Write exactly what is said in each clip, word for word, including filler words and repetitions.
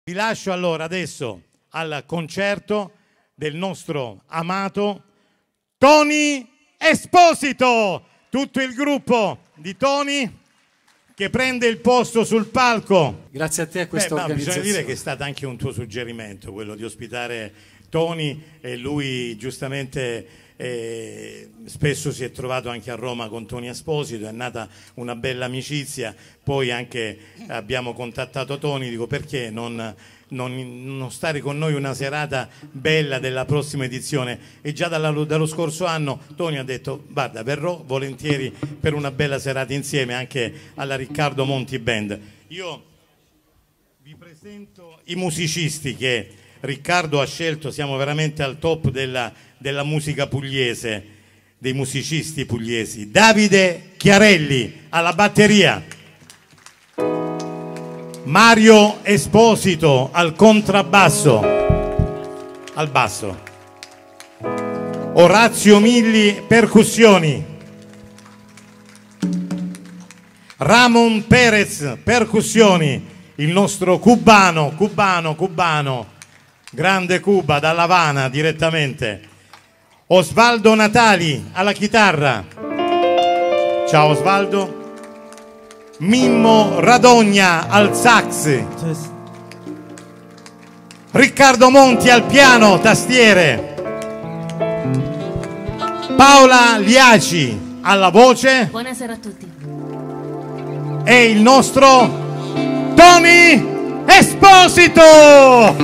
Vi lascio allora adesso al concerto del nostro amato Tony Esposito, tutto il gruppo di Tony che prende il posto sul palco. Grazie a te a questa Beh, organizzazione. Bisogna dire che è stato anche un tuo suggerimento quello di ospitare Tony, e lui giustamente eh, spesso si è trovato anche a Roma con Tony Esposito, è nata una bella amicizia, poi anche abbiamo contattato Tony, dico perché non, non, non stare con noi una serata bella della prossima edizione, e già dalla, dallo scorso anno Tony ha detto guarda, verrò volentieri per una bella serata insieme anche alla Riccardo Monti Band. Io vi presento i musicisti che Riccardo ha scelto, siamo veramente al top della, della musica pugliese, dei musicisti pugliesi. Davide Chiarelli alla batteria, Mario Esposito al contrabbasso, al basso, Orazio Milli percussioni, Ramon Perez percussioni, il nostro cubano, cubano, cubano, grande Cuba, dalla Havana direttamente, Osvaldo Natali alla chitarra, ciao Osvaldo, Mimmo Radogna al sax, Riccardo Monti al piano, tastiere, Paola Liaci alla voce. Buonasera a tutti. E il nostro Tony Esposito.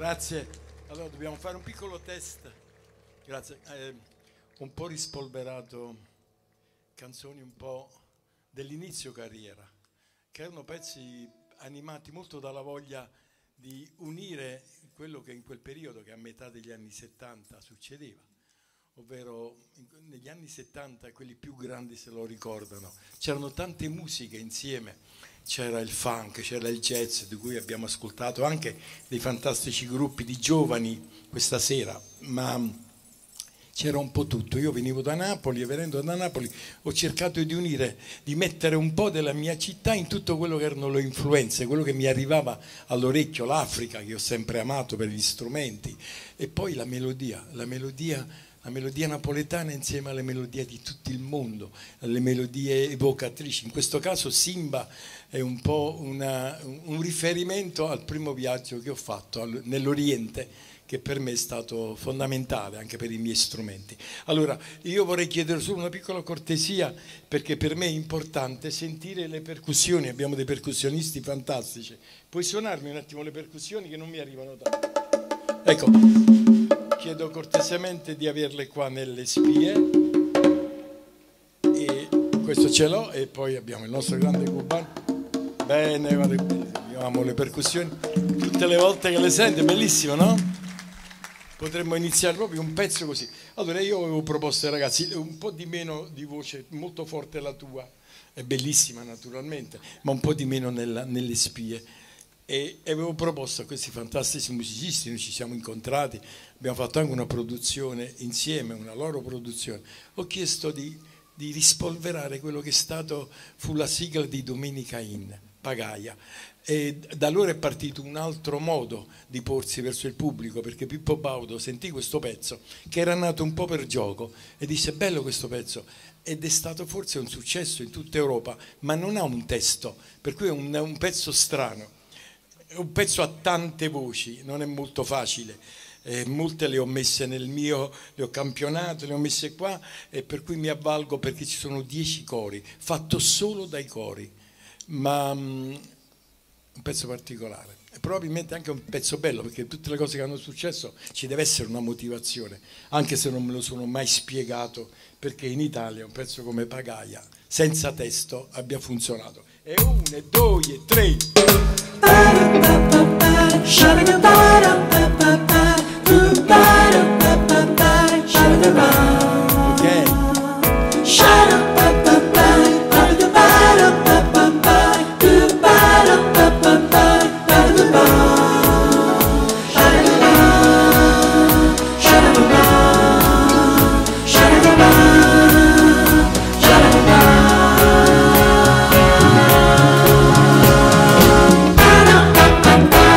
Grazie. Allora dobbiamo fare un piccolo test. Grazie. Eh, un po' rispolverato canzoni un po' dell'inizio carriera, che erano pezzi animati molto dalla voglia di unire quello che in quel periodo, che a metà degli anni settanta succedeva, ovvero negli anni settanta, quelli più grandi se lo ricordano, c'erano tante musiche insieme, c'era il funk, c'era il jazz, di cui abbiamo ascoltato anche dei fantastici gruppi di giovani questa sera, ma c'era un po' tutto. Io venivo da Napoli e venendo da Napoli ho cercato di unire, di mettere un po' della mia città in tutto quello che erano le influenze, quello che mi arrivava all'orecchio, l'Africa che ho sempre amato per gli strumenti, e poi la melodia, la melodia, la melodia napoletana insieme alle melodie di tutto il mondo, alle melodie evocatrici. In questo caso Simba è un po' una, un riferimento al primo viaggio che ho fatto nell'Oriente, che per me è stato fondamentale anche per i miei strumenti. Allora, io vorrei chiedere solo una piccola cortesia, perché per me è importante sentire le percussioni, abbiamo dei percussionisti fantastici. Puoi suonarmi un attimo le percussioni che non mi arrivano tanto? Ecco, chiedo cortesemente di averle qua nelle spie, e questo ce l'ho, e poi abbiamo il nostro grande cubano. Bene, guarda, io amo le percussioni, tutte le volte che le sento, è bellissimo, no? Potremmo iniziare proprio un pezzo così. Allora io avevo proposto ai ragazzi un po' di meno di voce, molto forte la tua, è bellissima naturalmente, ma un po' di meno nella, nelle spie. E avevo proposto a questi fantastici musicisti, noi ci siamo incontrati, abbiamo fatto anche una produzione insieme, una loro produzione. Ho chiesto di, di rispolverare quello che è stato, fu la sigla di Domenica In, Pagaia. E da allora è partito un altro modo di porsi verso il pubblico, perché Pippo Baudo sentì questo pezzo che era nato un po' per gioco e disse: bello questo pezzo, ed è stato forse un successo in tutta Europa, ma non ha un testo, per cui è un, un pezzo strano, è un pezzo a tante voci, non è molto facile. Eh, molte le ho messe nel mio, le ho campionate, le ho messe qua, e per cui mi avvalgo, perché ci sono dieci cori fatto solo dai cori, ma mh, un pezzo particolare, e probabilmente anche un pezzo bello, perché tutte le cose che hanno successo ci deve essere una motivazione, anche se non me lo sono mai spiegato perché in Italia un pezzo come Pagaia senza testo abbia funzionato. E uno, e due, e tre. Ba-da-ba-ba-ba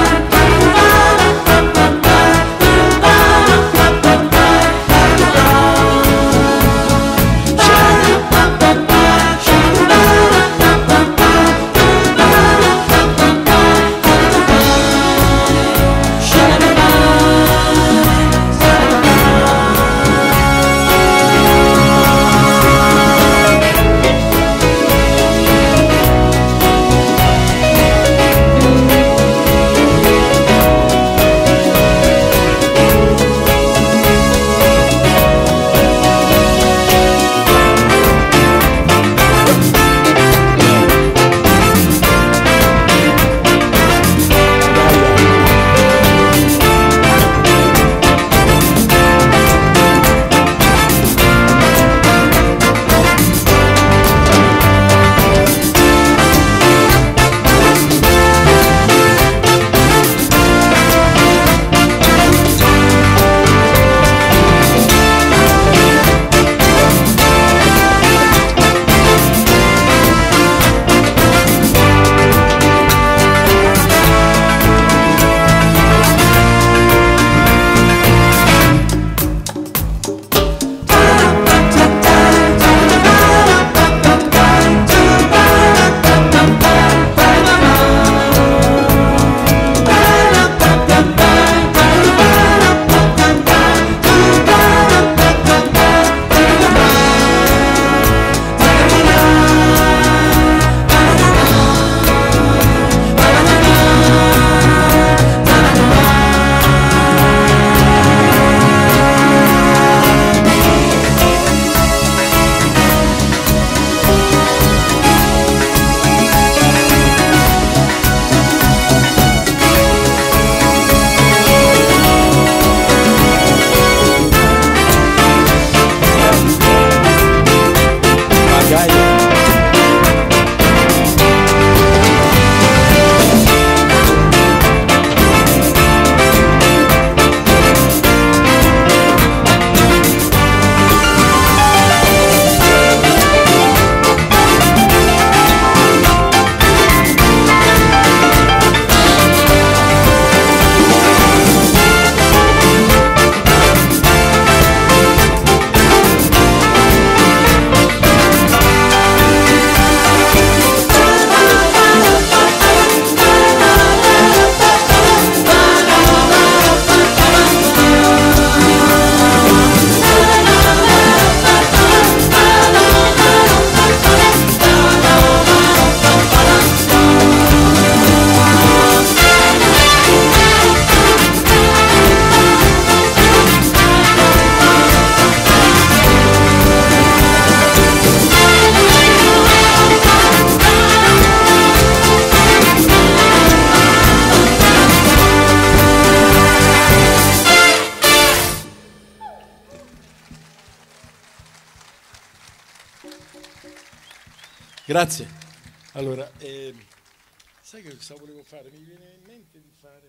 Grazie. Allora, eh, sai che cosa volevo fare? Mi viene in mente di fare...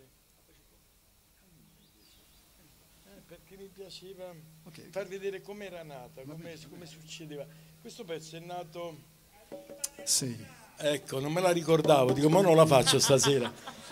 Eh, perché mi piaceva okay. far vedere com'era nata, come, come succedeva. Questo pezzo è nato... Sì. Ecco, non me la ricordavo, dico, ma non la faccio stasera.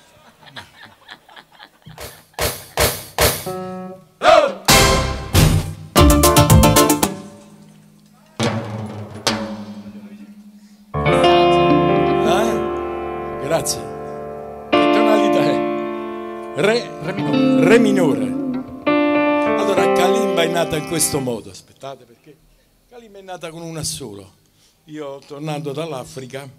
Grazie. Che tonalità è? Re, re, minore. Re minore. Allora Kalimba è nata in questo modo. Aspettate, perché Kalimba è nata con un assolo. Io tornando dall'Africa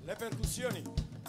le percussioni.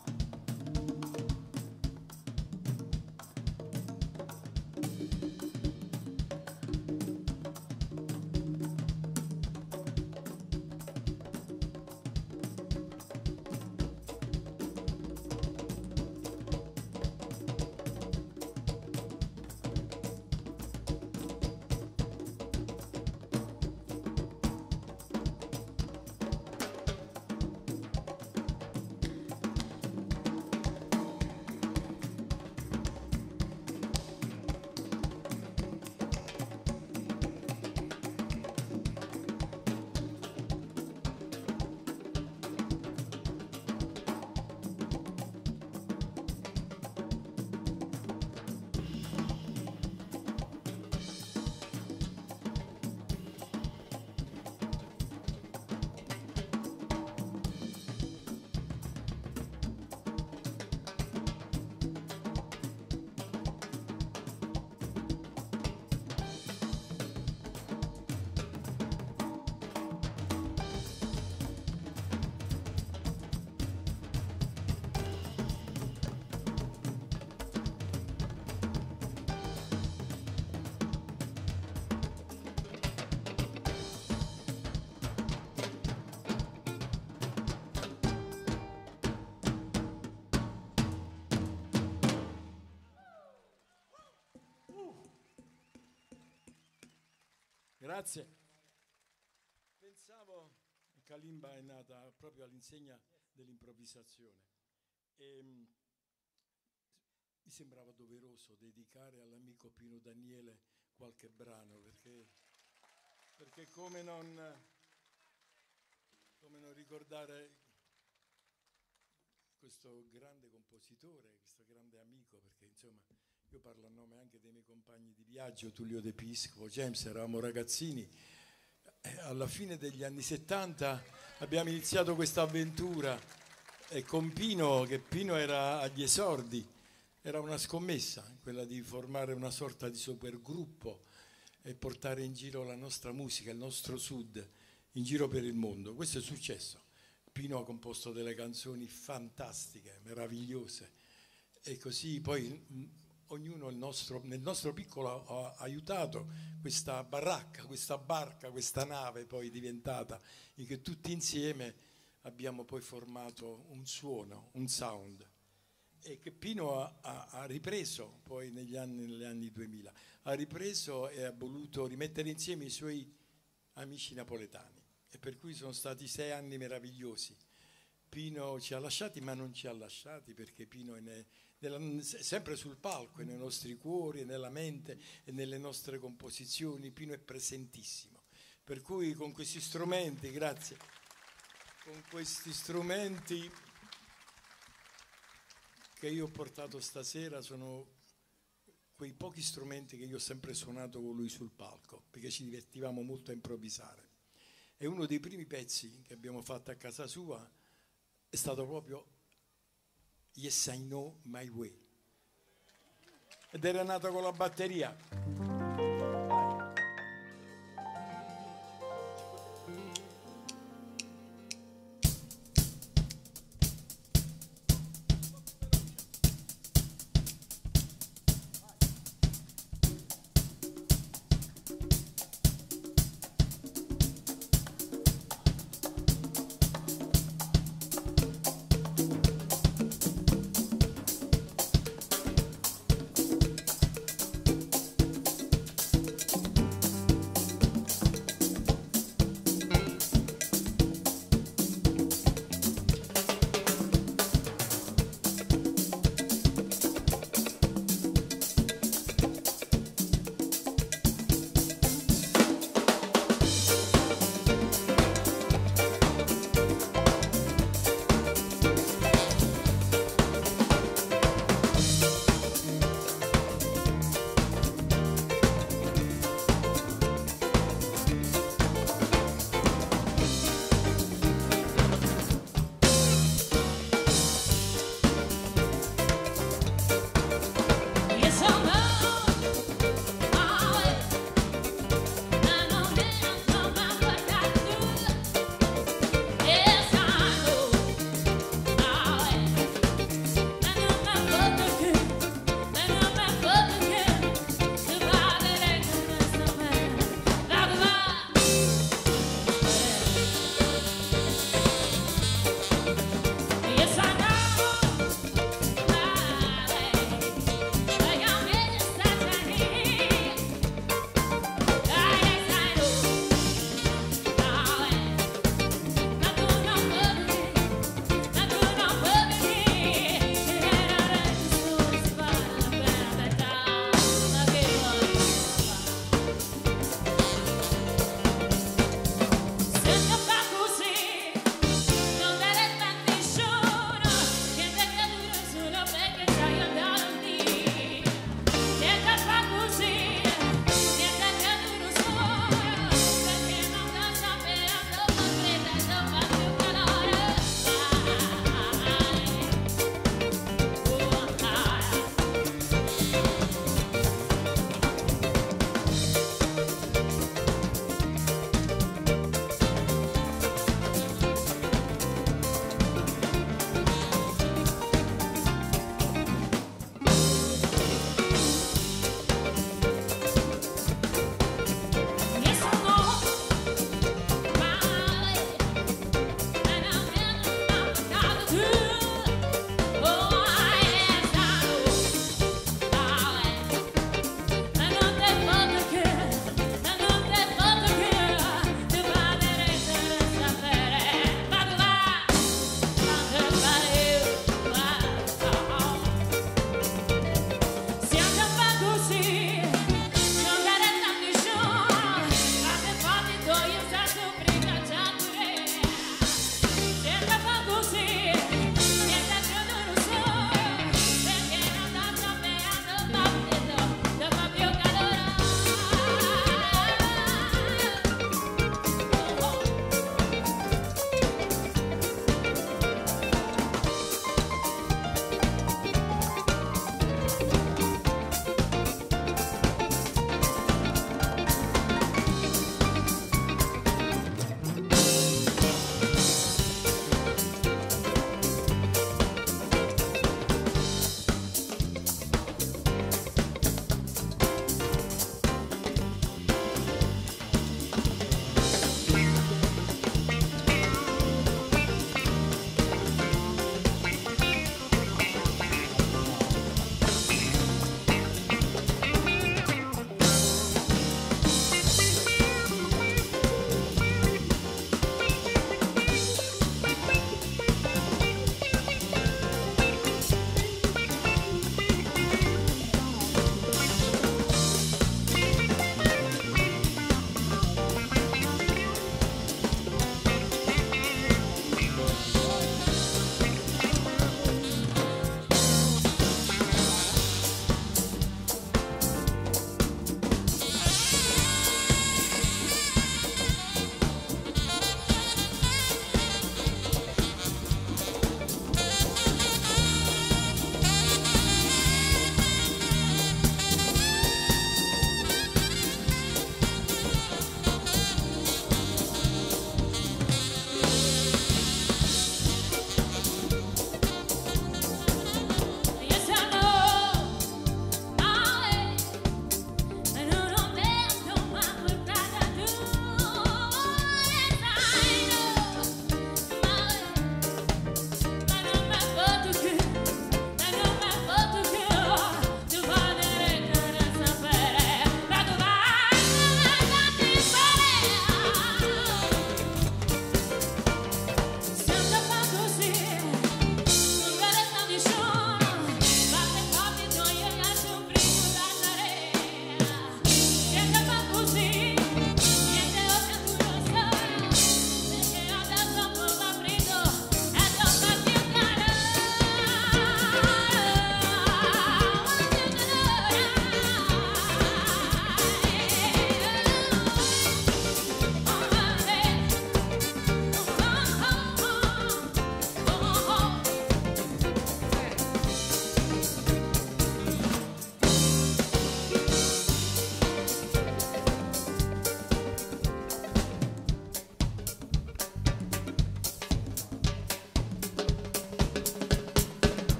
Grazie. Pensavo, Kalimba è nata proprio all'insegna dell'improvvisazione e mh, mi sembrava doveroso dedicare all'amico Pino Daniele qualche brano, perché, perché come non, come non ricordare questo grande compositore, questo grande amico, perché insomma io parlo a nome anche dei miei compagni di viaggio, Tullio De Piscopo, James, eravamo ragazzini. Eh, alla fine degli anni settanta abbiamo iniziato questa avventura e con Pino, che Pino era agli esordi, era una scommessa, quella di formare una sorta di supergruppo e portare in giro la nostra musica, il nostro sud, in giro per il mondo. Questo è successo. Pino ha composto delle canzoni fantastiche, meravigliose e così poi ognuno il nostro, nel nostro piccolo ha aiutato questa baracca, questa barca, questa nave poi diventata, in che tutti insieme abbiamo poi formato un suono, un sound, e che Pino ha, ha, ha ripreso poi negli anni, negli anni duemila, ha ripreso e ha voluto rimettere insieme i suoi amici napoletani, e per cui sono stati sei anni meravigliosi. Pino ci ha lasciati, ma non ci ha lasciati, perché Pino è ne, nella, sempre sul palco, è nei nostri cuori, è nella mente e nelle nostre composizioni. Pino è presentissimo. Per cui con questi strumenti, grazie, con questi strumenti che io ho portato stasera, sono quei pochi strumenti che io ho sempre suonato con lui sul palco, perché ci divertivamo molto a improvvisare. E uno dei primi pezzi che abbiamo fatto a casa sua è stato proprio Yes I Know My Way, ed era nato con la batteria.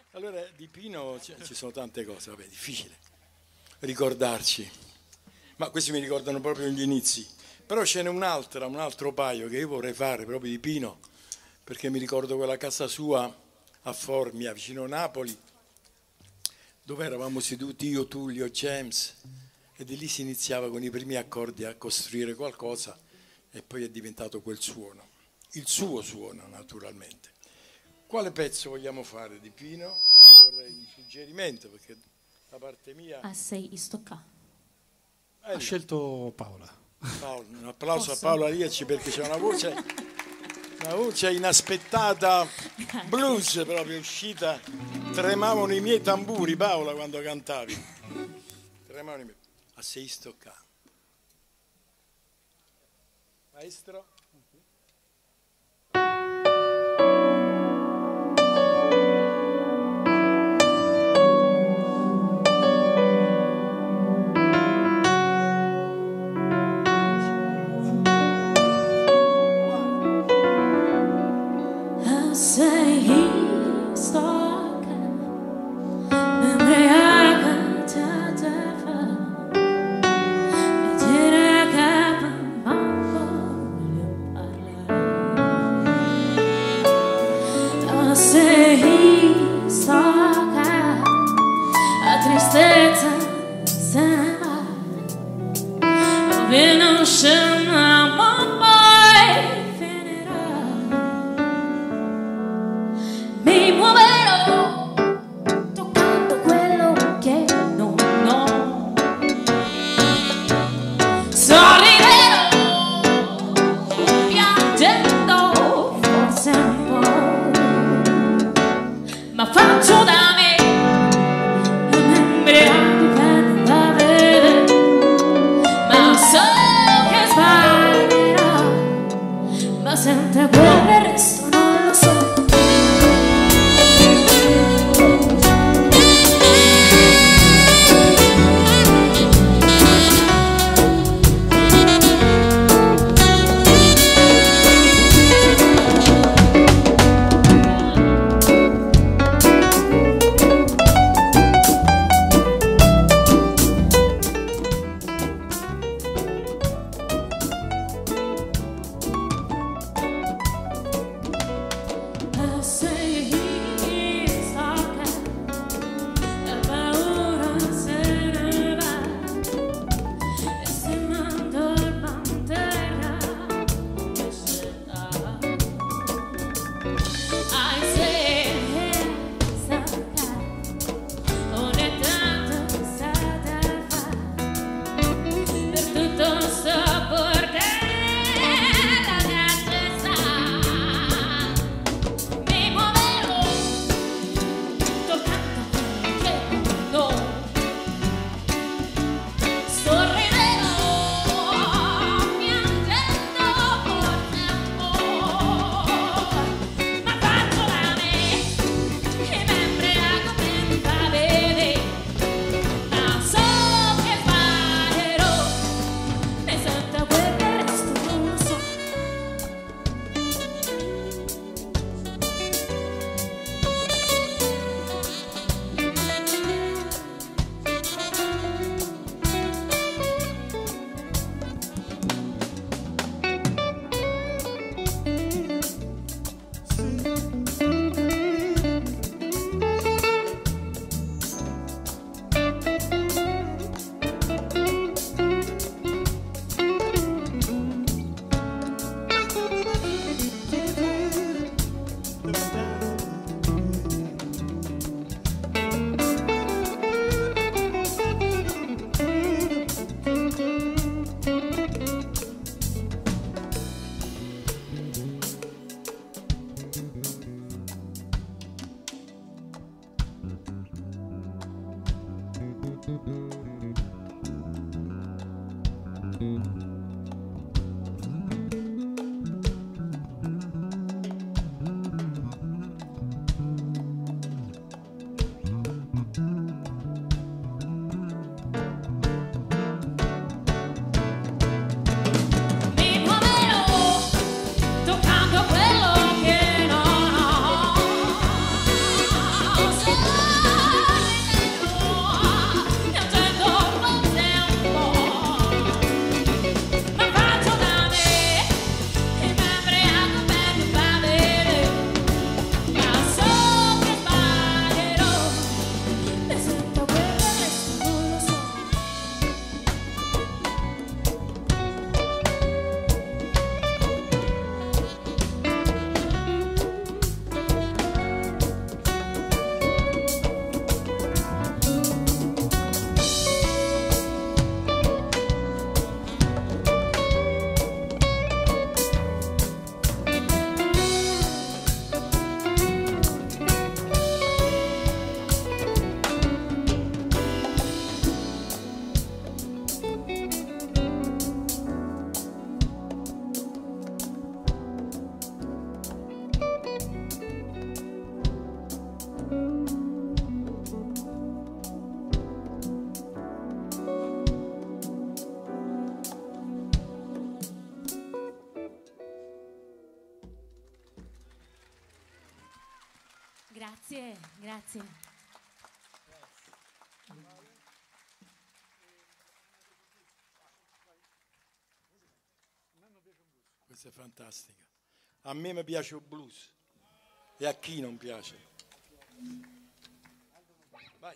Allora, di Pino ci sono tante cose, vabbè, difficile ricordarci, ma questi mi ricordano proprio gli inizi. Però ce n'è un'altra, un altro paio che io vorrei fare proprio di Pino, perché mi ricordo quella casa sua a Formia, vicino a Napoli, dove eravamo seduti io, Tullio, James, e di lì si iniziava con i primi accordi a costruire qualcosa e poi è diventato quel suono, il suo suono naturalmente. Quale pezzo vogliamo fare di Pino? Io vorrei un suggerimento, perché da parte mia... A sei istocca. Eh, Ha scelto Paola. Paolo, un applauso Posso? a Paola Riaci perché c'è una voce, una voce inaspettata, blues proprio uscita, tremavano i miei tamburi, Paola, quando cantavi. Tremavano i miei. A sei stocca. Maestro? Toccando quello che non ho. Grazie, grazie. Questa è fantastica. A me mi piace il blues e a chi non piace? Vai.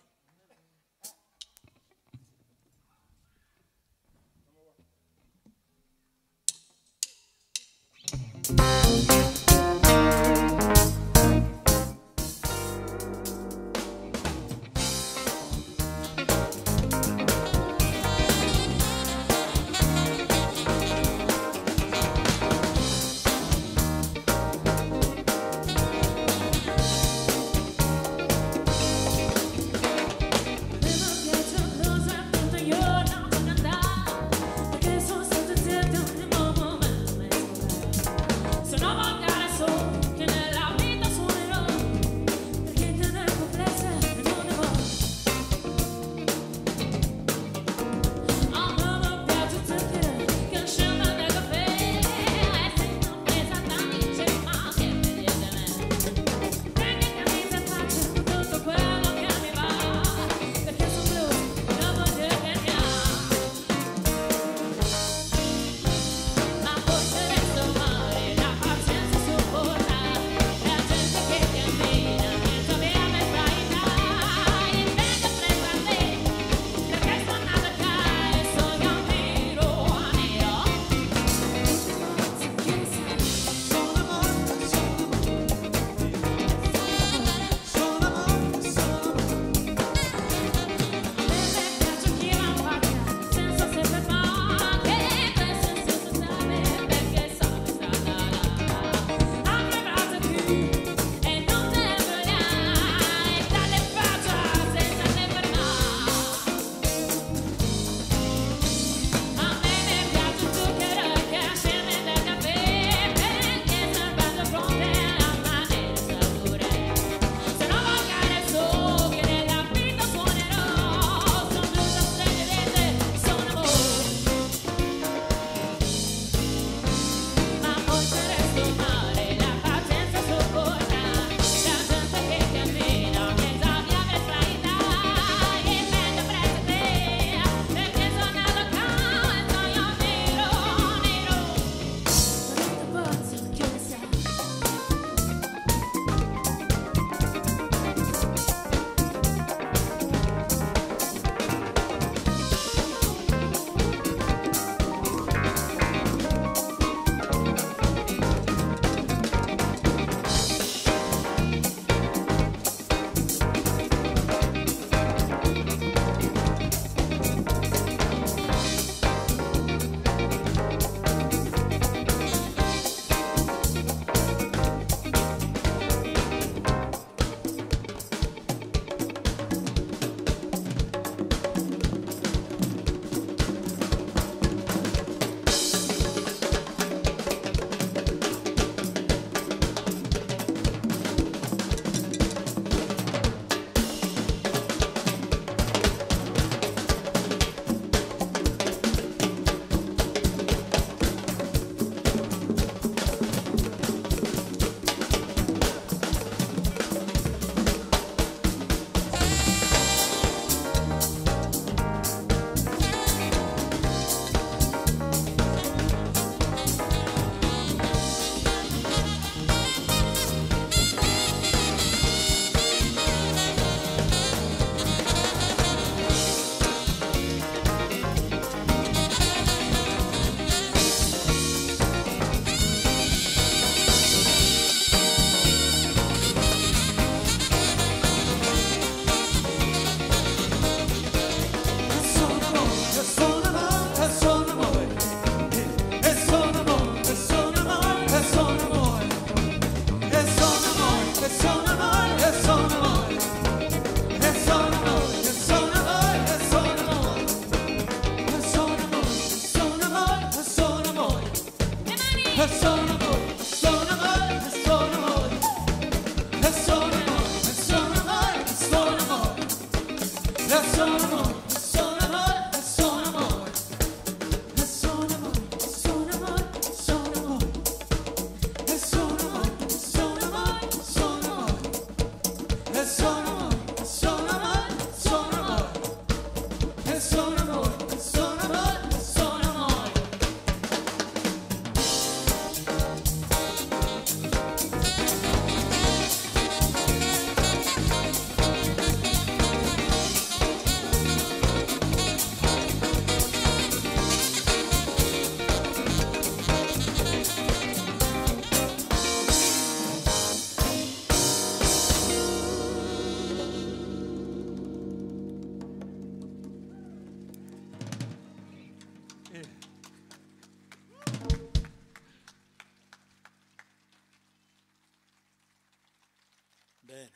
Bene.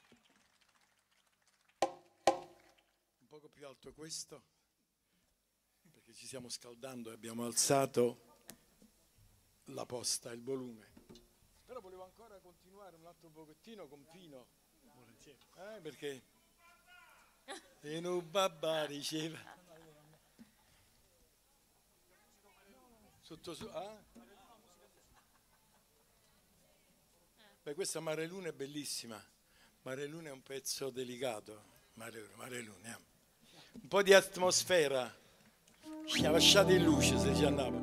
Un poco più alto questo, perché ci stiamo scaldando e abbiamo alzato la posta, il volume. Però volevo ancora continuare un altro pochettino con Pino. Volentieri. Eh, perché... E no babà diceva. Sotto su... Ah? Beh, questa Mare Luna è bellissima. Mare Luna è un pezzo delicato. Mare, Mare Luna. Eh. Un po' di atmosfera. Ci ha lasciato in luce se ci andava.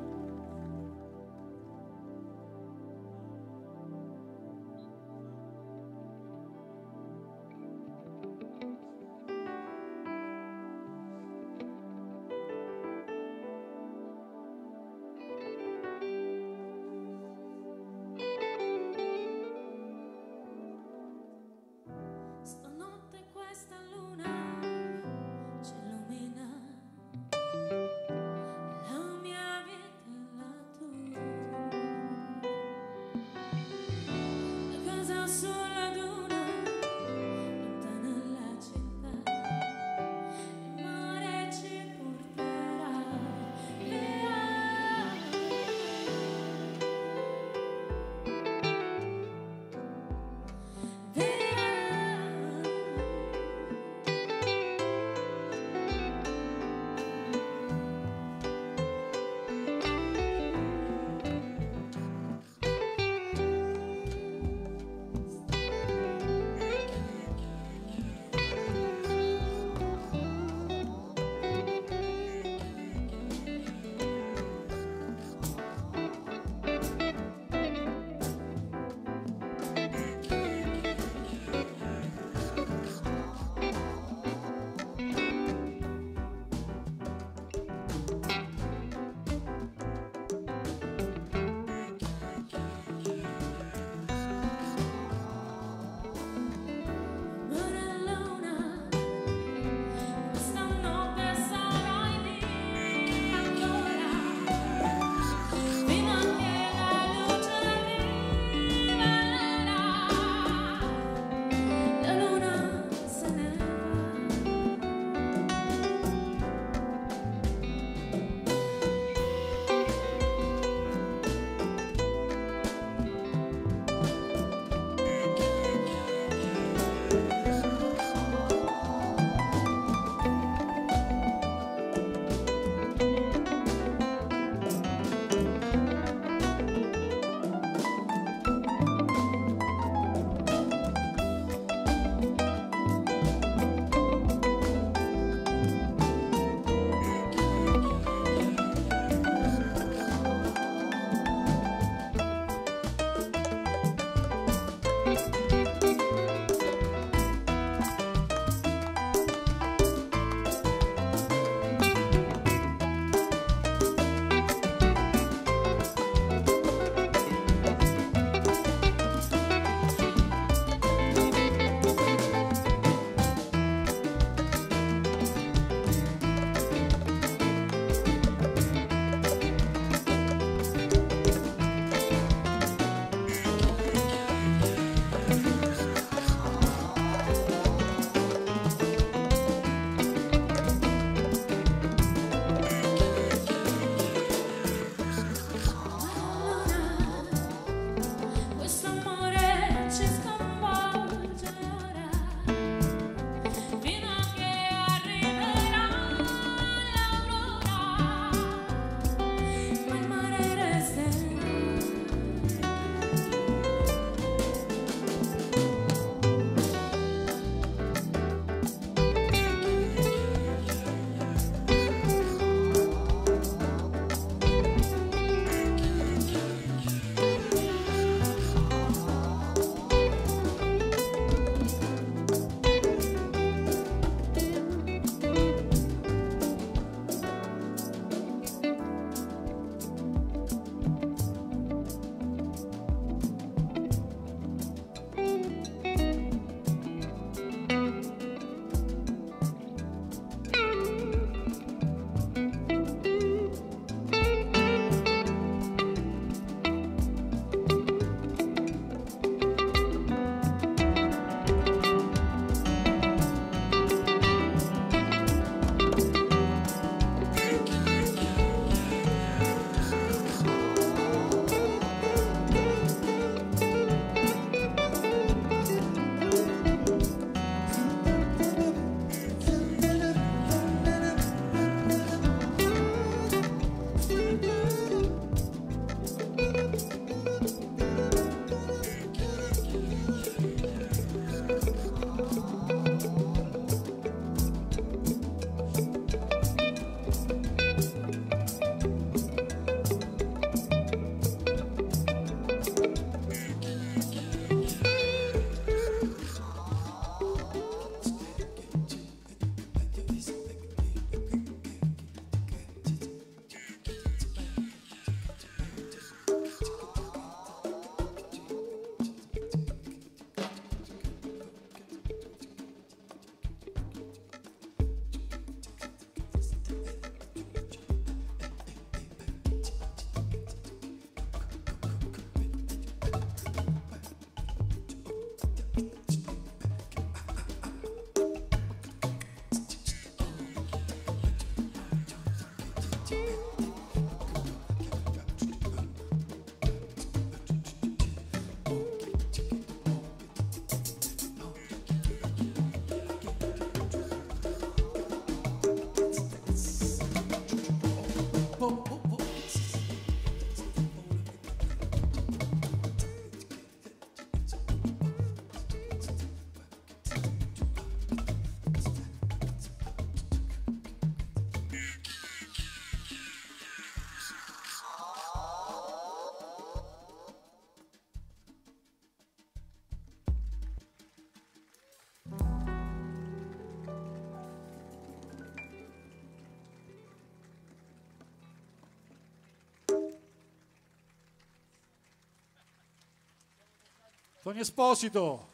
Tony Esposito.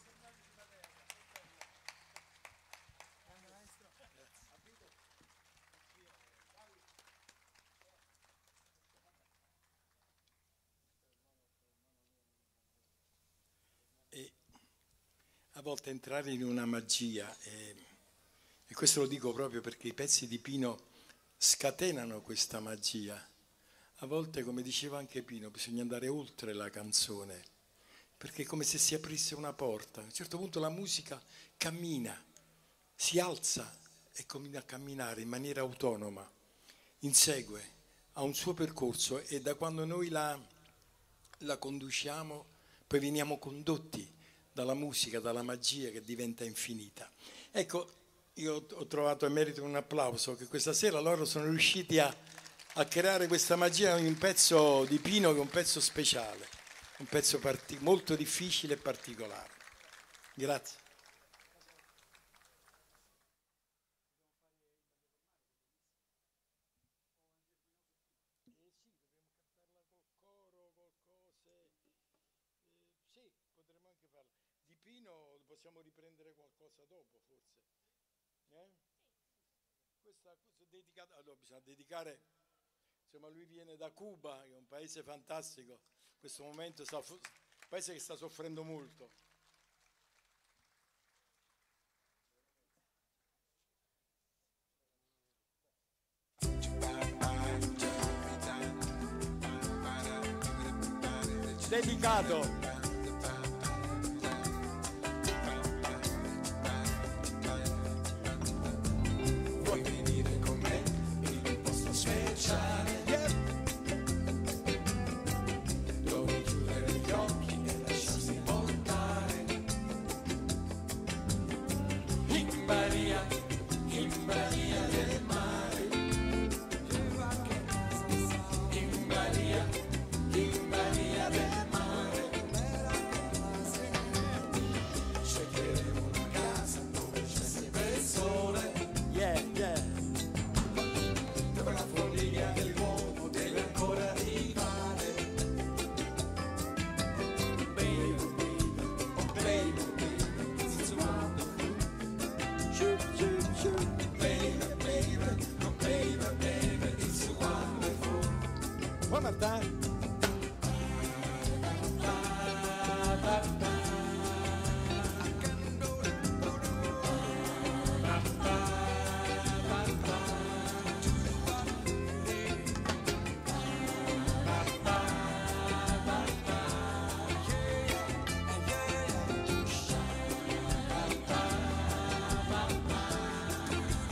E a volte entrare in una magia, e, e questo lo dico proprio perché i pezzi di Pino scatenano questa magia. A volte, come diceva anche Pino, bisogna andare oltre la canzone, perché è come se si aprisse una porta. A un certo punto la musica cammina, si alza e comincia a camminare in maniera autonoma, insegue, ha un suo percorso, e da quando noi la, la conduciamo poi veniamo condotti dalla musica, dalla magia che diventa infinita. Ecco, io ho trovato, e merito un applauso, che questa sera loro sono riusciti a, a creare questa magia in un pezzo di Pino che è un pezzo speciale, un pezzo partic- molto difficile e particolare. Grazie. Di Pino possiamo riprendere qualcosa dopo, forse. Eh? Questa, questa è dedicata, allora bisogna dedicare, insomma, lui viene da Cuba, che è un paese fantastico, in questo momento sta, un paese che sta soffrendo molto. Dedicato.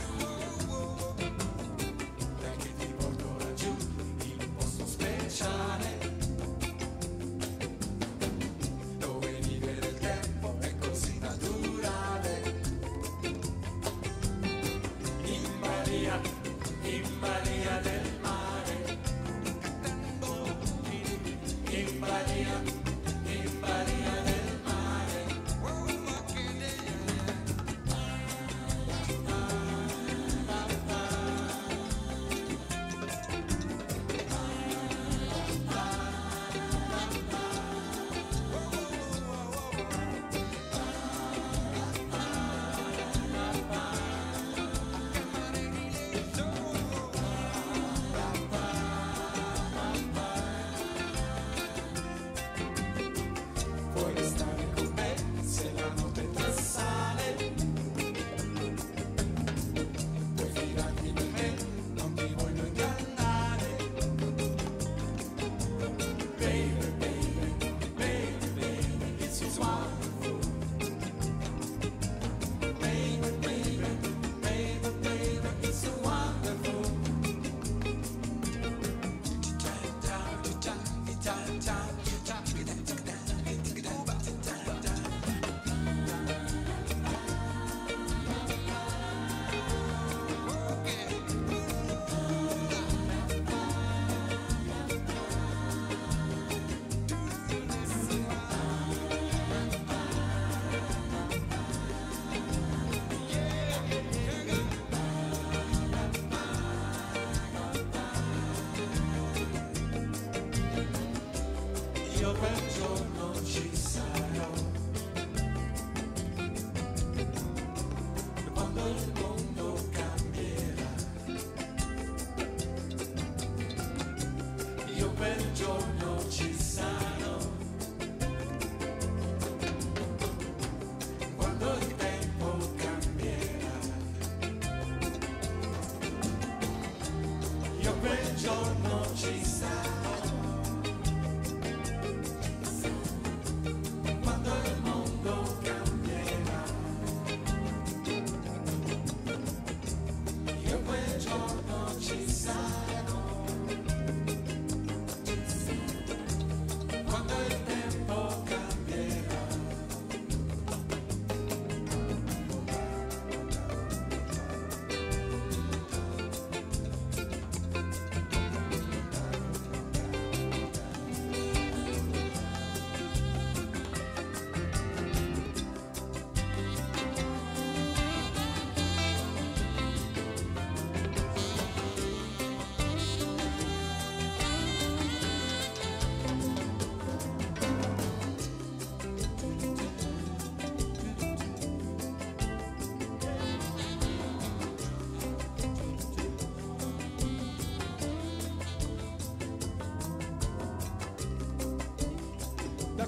Speciale.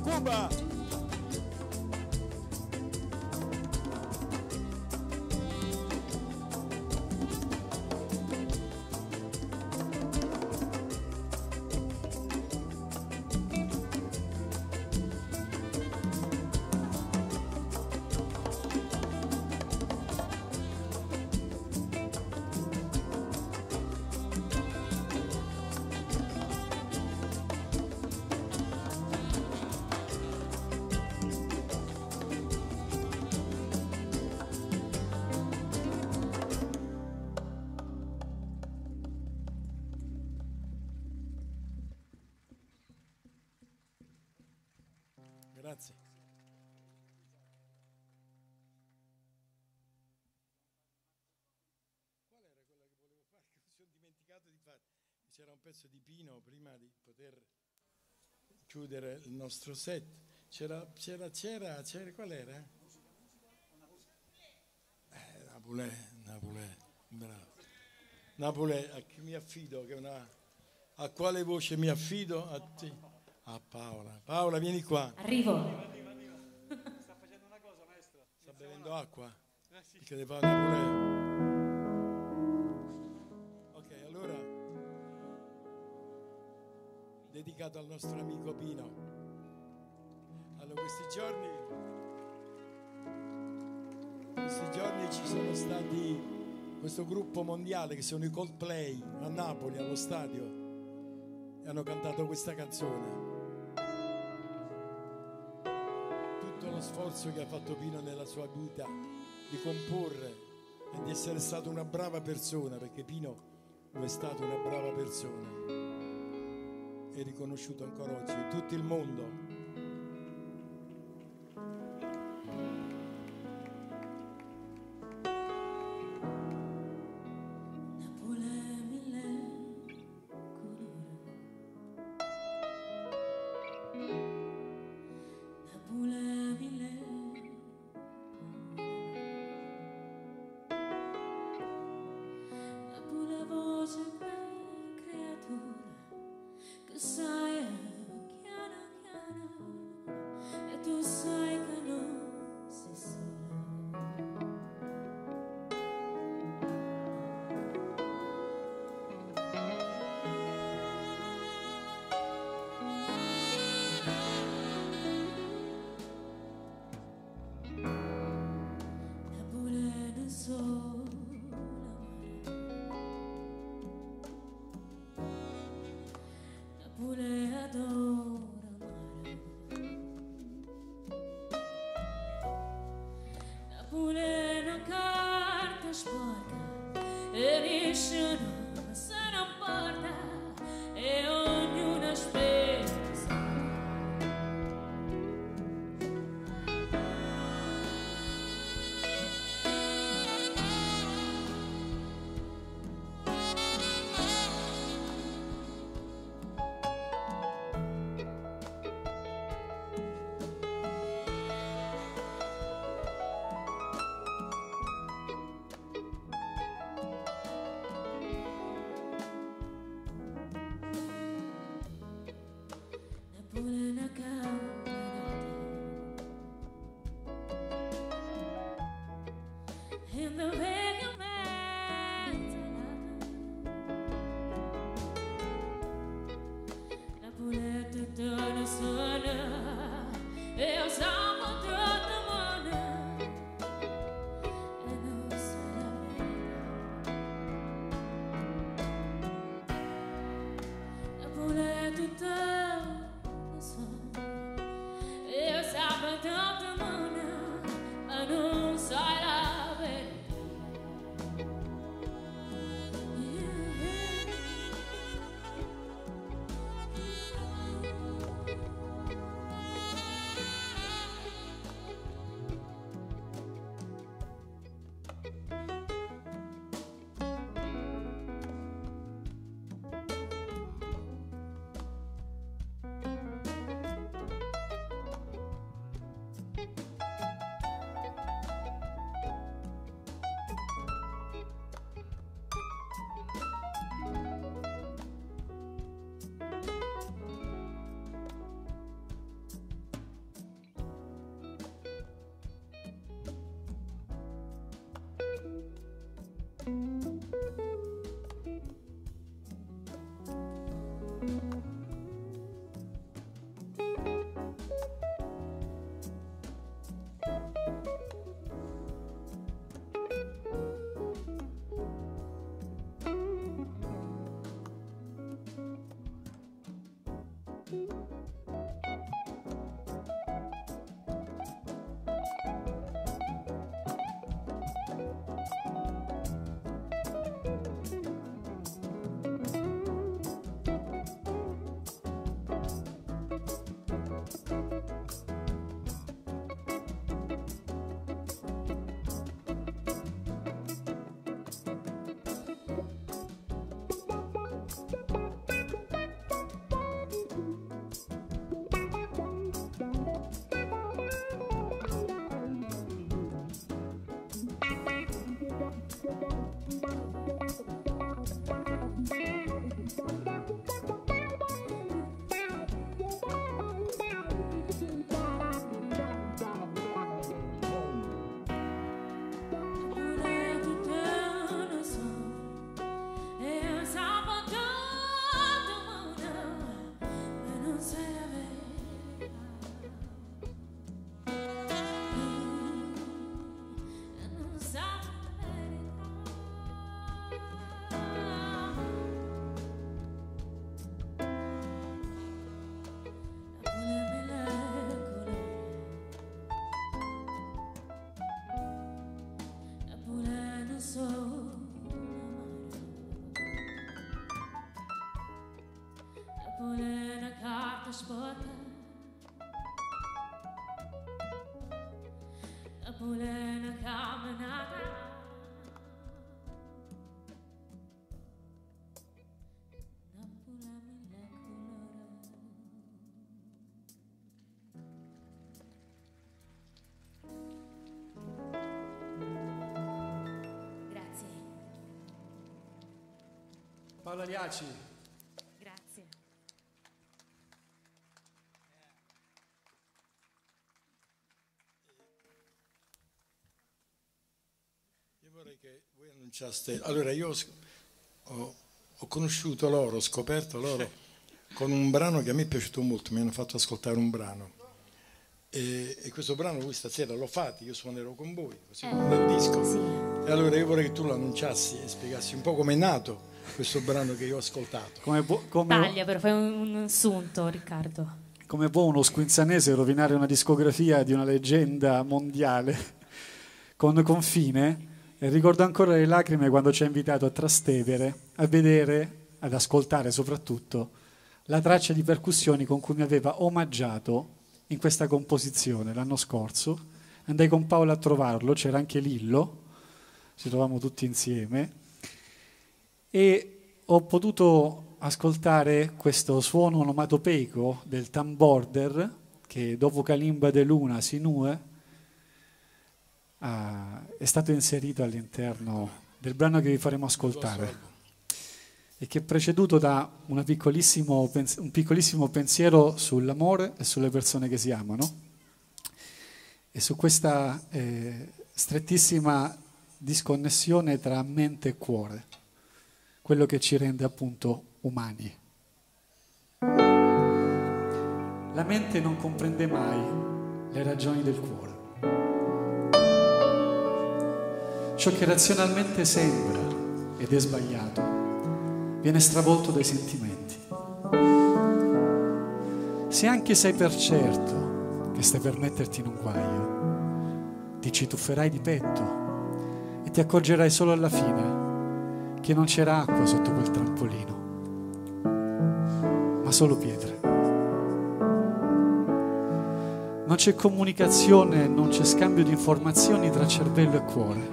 Cuba. Grazie. Qual era quella che volevo fare? Che mi sono dimenticato di fare. C'era un pezzo di Pino prima di poter chiudere il nostro set. C'era, c'era, c'era, c'era, qual era? Eh, Napolè, Napolè, bravo. Napolè, a chi mi affido? Che una, a quale voce mi affido? A te. A Paola. Paola, vieni qua. Arrivo. Sta facendo una cosa, maestro. Sta bevendo acqua? Eh sì. Perché ne fa Napolè. Ok, allora dedicato al nostro amico Pino. Allora, questi giorni questi giorni ci sono stati questo gruppo mondiale che sono i Coldplay a Napoli, allo stadio, e hanno cantato questa canzone. Tutto lo sforzo che ha fatto Pino nella sua vita di comporre e di essere stato una brava persona, perché Pino lo è stato, una brava persona, è riconosciuto ancora oggi in tutto il mondo. Napolena camminata. Grazie. Paola Liaci. Grazie. Io vorrei che voi annunciaste. Allora, io ho, ho conosciuto loro, ho scoperto loro con un brano che a me è piaciuto molto, mi hanno fatto ascoltare un brano. E, e questo brano voi stasera lo fate, io suonerò con voi, così Eh, nel disco. sì. E allora io vorrei che tu lo annunciassi e spiegassi un po' come è nato questo brano che io ho ascoltato. Come, bu- come, Taglia, però fai un, un assunto, Riccardo. come può uno squinzanese rovinare una discografia di una leggenda mondiale con Confine? E ricordo ancora le lacrime quando ci ha invitato a Trastevere a vedere, ad ascoltare soprattutto, la traccia di percussioni con cui mi aveva omaggiato in questa composizione l'anno scorso. Andai con Paolo a trovarlo, c'era anche Lillo, ci trovavamo tutti insieme e ho potuto ascoltare questo suono onomatopeico del tamborder che dopo Kalimba de Luna Sinue ah, è stato inserito all'interno del brano che vi faremo ascoltare e che è preceduto da una piccolissimo pens- un piccolissimo pensiero sull'amore e sulle persone che si amano e su questa eh, strettissima disconnessione tra mente e cuore, quello che ci rende appunto umani. La mente non comprende mai le ragioni del cuore. Ciò che razionalmente sembra ed è sbagliato viene stravolto dai sentimenti. Se anche sei per certo che stai per metterti in un guaio, ti ci tufferai di petto e ti accorgerai solo alla fine che non c'era acqua sotto quel trampolino, ma solo pietre. Non c'è comunicazione, non c'è scambio di informazioni tra cervello e cuore.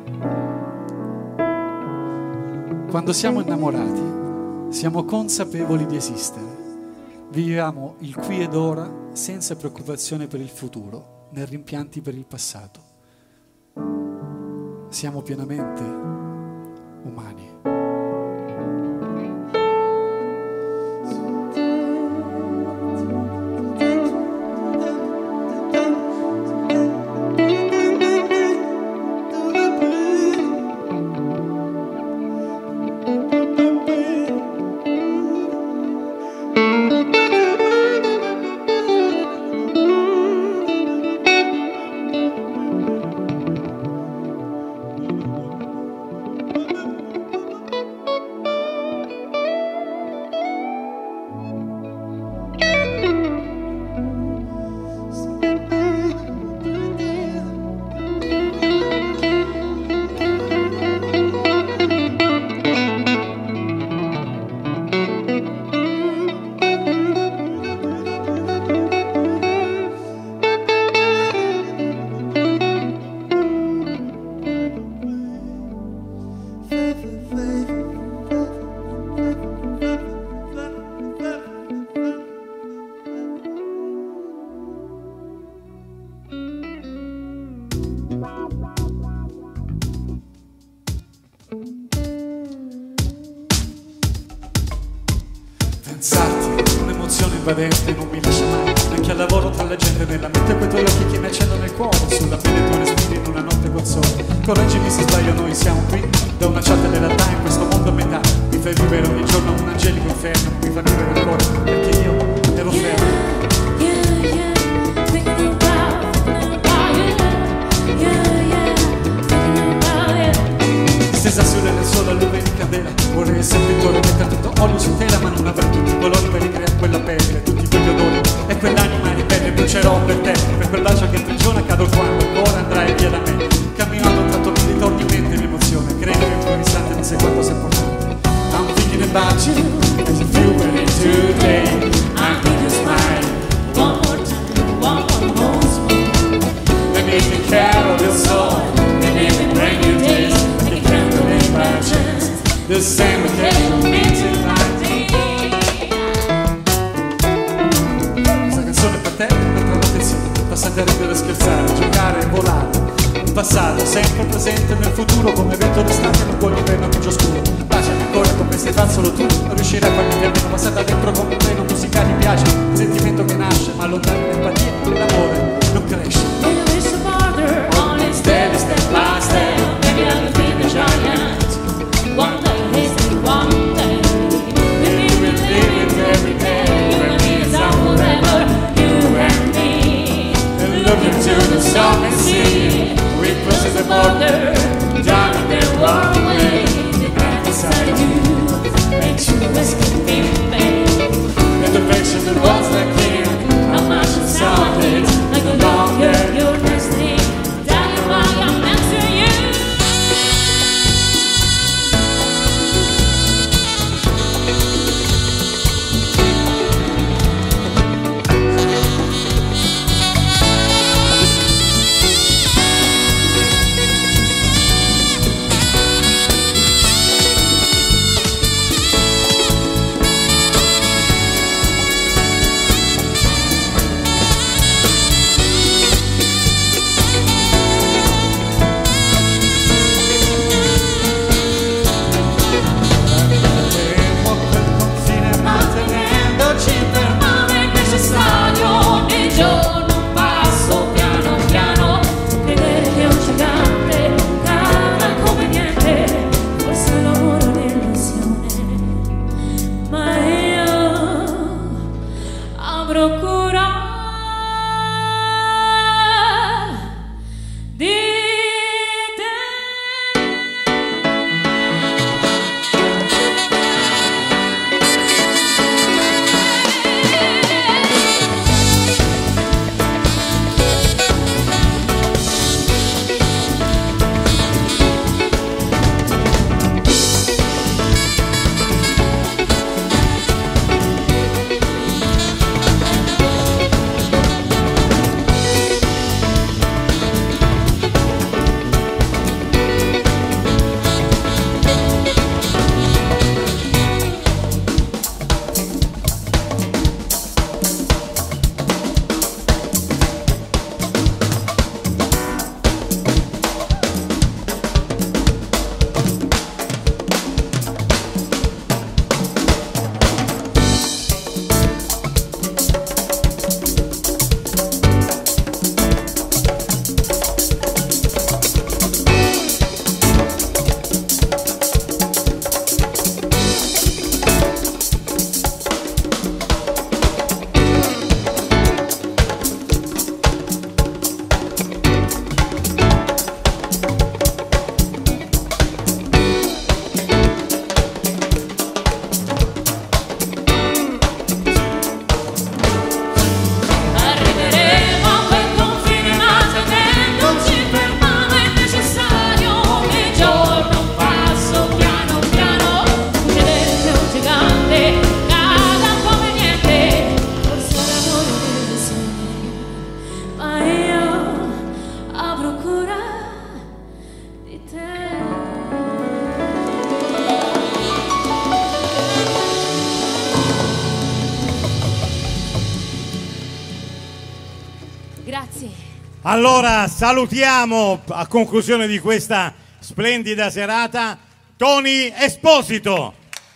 Quando siamo innamorati, siamo consapevoli di esistere. Viviamo il qui ed ora senza preoccupazione per il futuro, né rimpianti per il passato. Siamo pienamente umani. Pensarti, un'emozione invadente non mi lascia mai. Anche al lavoro tra la gente nella mente, quei tuoi occhi che mi accendono il cuore. Sulla pelle tu respiri in una notte con sole. Correggimi se sbaglio, noi siamo qui da una chat della realtà in questo mondo a metà. Mi fai vivere ogni giorno un angelico inferno, mi fa vivere ancora perché io ero fermo. Stesa sulle nel sole a lume di candela. Vorrei essere pittore, mettere tutto olio su tela, ma non avrei tutti i colori per ricreare quella pelle, tutti quegli odori e quell'anima ribelle. Brucerò per te, per quel bacio che prigiona, cado quando ancora andrai via da me. Camminando un tratto mi ritorni in mente l'emozione, credo che in quel istante non sai quanto sia importante. I'm thinking about you, as you feel better today. I need your smile, one more time, one more smile. Let me take care of your soul. the same occasion means it Questa canzone per te è un'altra protezione, passate a ridere e scherzare, giocare e volare. Un passato sempre presente nel futuro, come vento d'estate lungo l'inverno grigio scuro. Baciami ancora come sei fan solo tu, non riuscirei a farmi termine, passata dentro come un treno, musica ti piace, un sentimento che nasce, ma lontano l'empatia e l'amore non cresce. Instead, step by step, maybe I could be the giant. One day, one day, we will live it every day. You and me is our forever, you and me. And look into the sun and see, we cross the border, driving the wrong way. And inside you, makes you escape me. And the passion that was like here, how much it sounded like a longer you're listening. Allora salutiamo a conclusione di questa splendida serata Tony Esposito,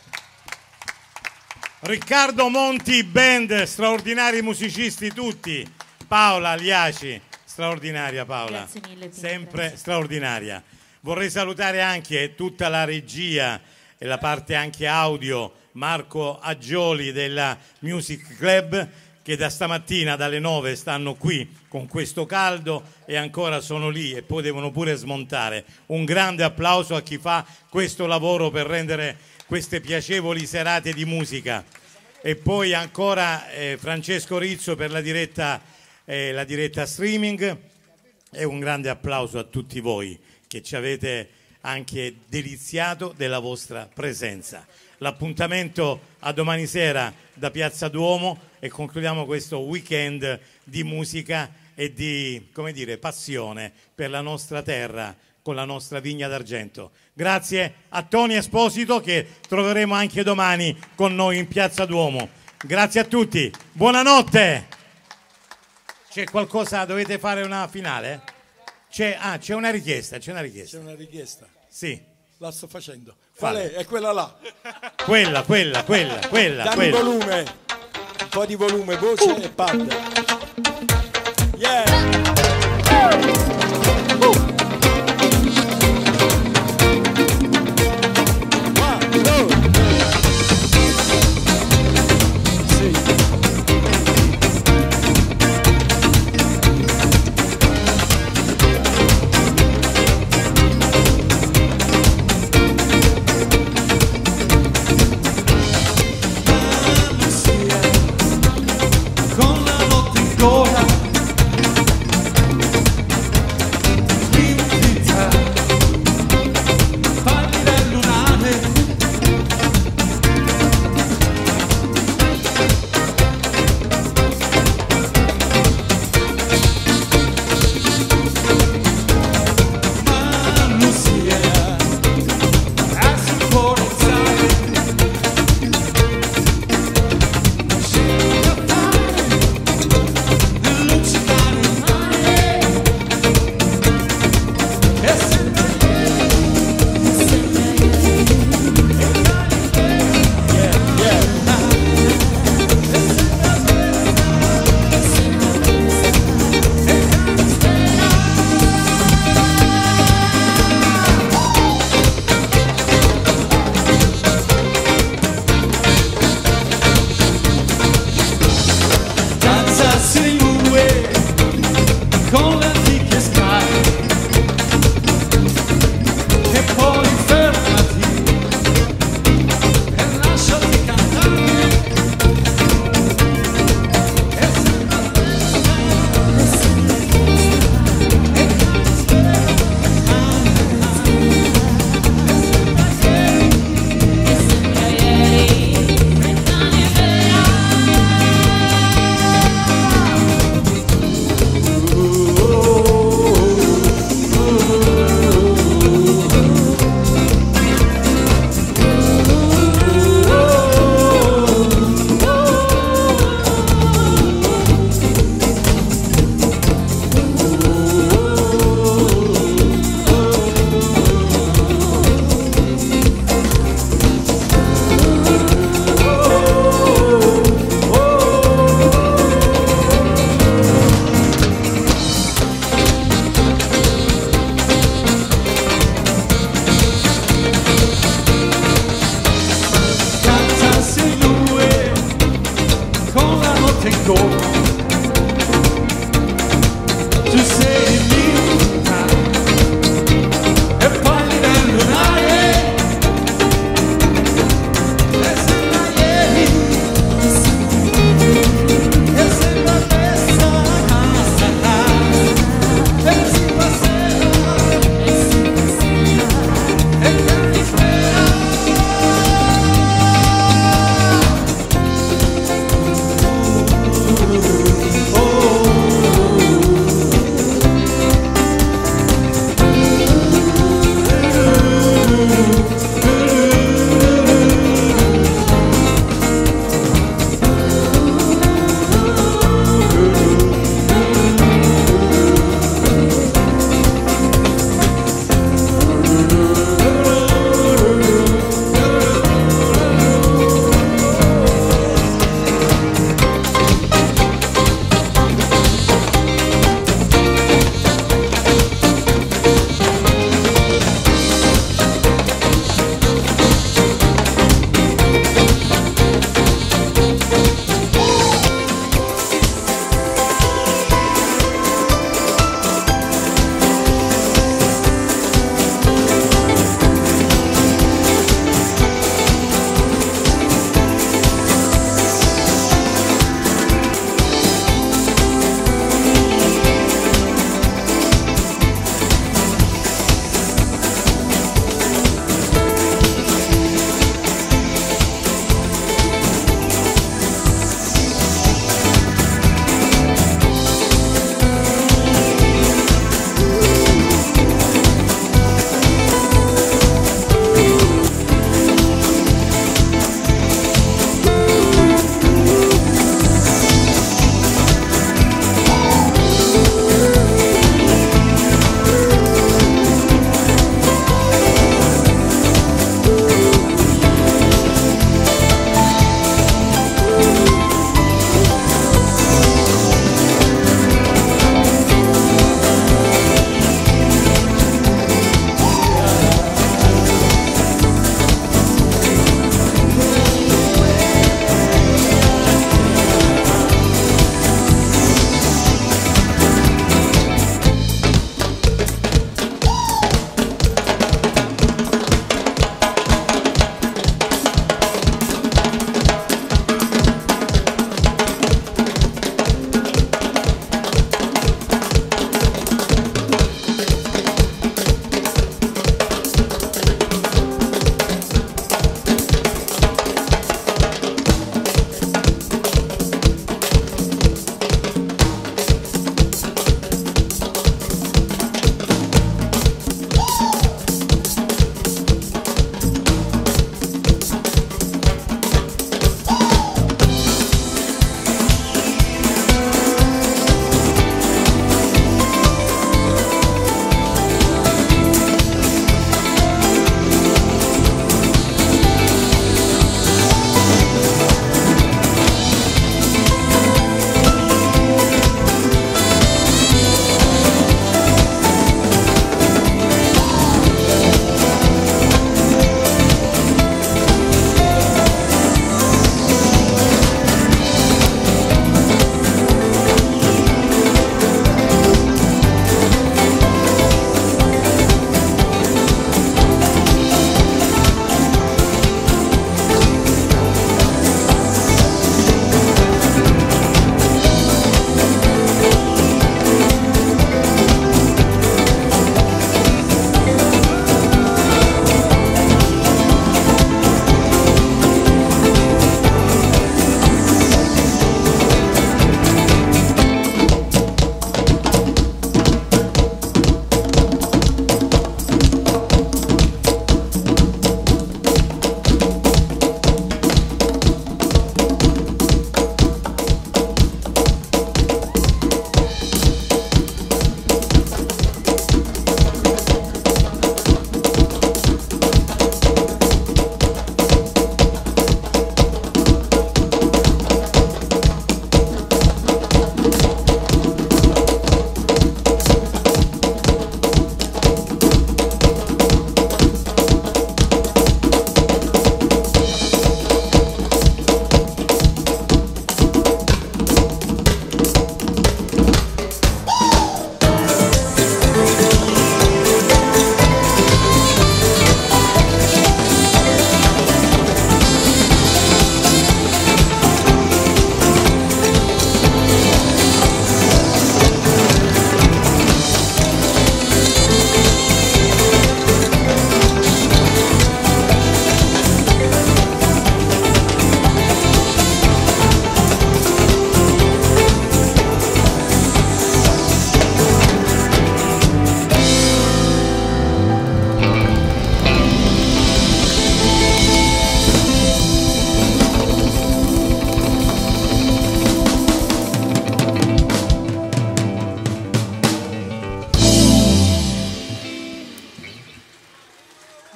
Riccardo Monti Band, straordinari musicisti tutti, Paola Aliaci, straordinaria Paola, Grazie mille, sempre grazie. straordinaria. Vorrei salutare anche tutta la regia e la parte anche audio, Marco Aggioli della Music Club, che da stamattina dalle nove stanno qui con questo caldo e ancora sono lì e poi devono pure smontare. Un grande applauso a chi fa questo lavoro per rendere queste piacevoli serate di musica. E poi ancora eh, Francesco Rizzo per la diretta, eh, la diretta streaming, e un grande applauso a tutti voi che ci avete anche deliziato della vostra presenza. L'appuntamento a domani sera da Piazza Duomo e concludiamo questo weekend di musica e di, come dire, passione per la nostra terra con la nostra Vigna d'Argento. Grazie a Tony Esposito, che troveremo anche domani con noi in Piazza Duomo. Grazie a tutti, buonanotte. C'è qualcosa, dovete fare una finale? C'è ah, c'è una richiesta, c'è una richiesta. C'è una richiesta. Sì. La sto facendo. Qual è? È quella là. Quella, quella, quella, quella. Dammi quella. volume. Un po' di volume, voce uh. e pad. Yeah. Uh. Con la notte in gola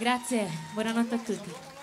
Grazie, buonanotte a tutti.